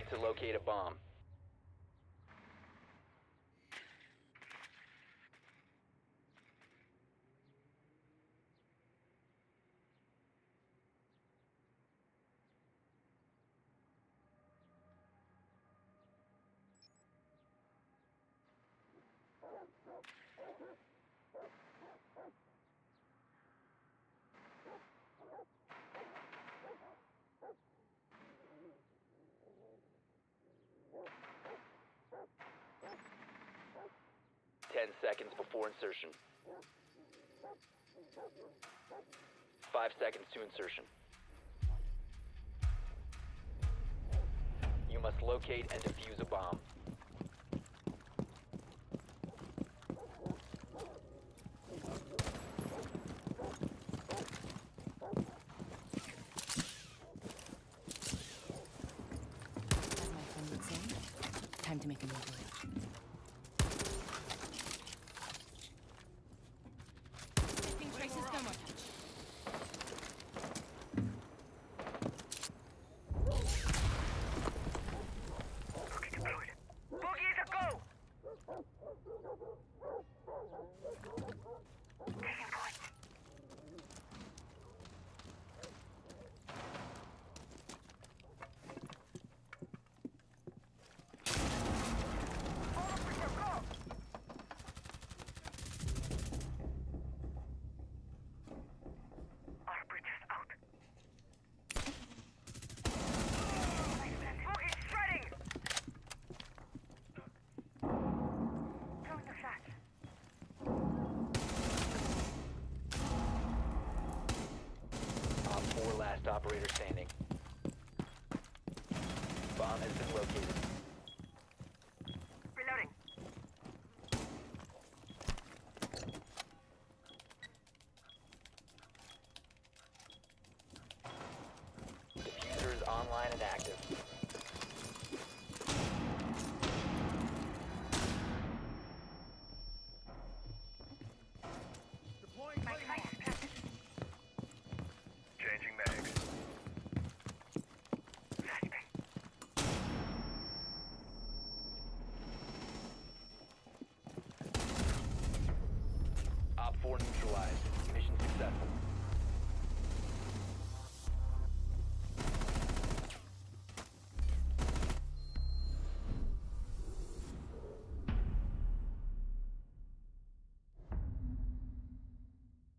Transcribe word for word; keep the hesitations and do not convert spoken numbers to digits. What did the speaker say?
need to locate a bomb. Ten seconds before insertion. Five seconds to insertion. You must locate and defuse a bomb. As my friend would say, time to make a move. Testing traces thermotouch. Boogie deployed. Boogie is a go! Taking point. All up with your go! Our bridge is out. Boogie's shredding! Throwing the flash. Op four last operator standing. Bomb has been located. Reloading. Diffuser is online and active.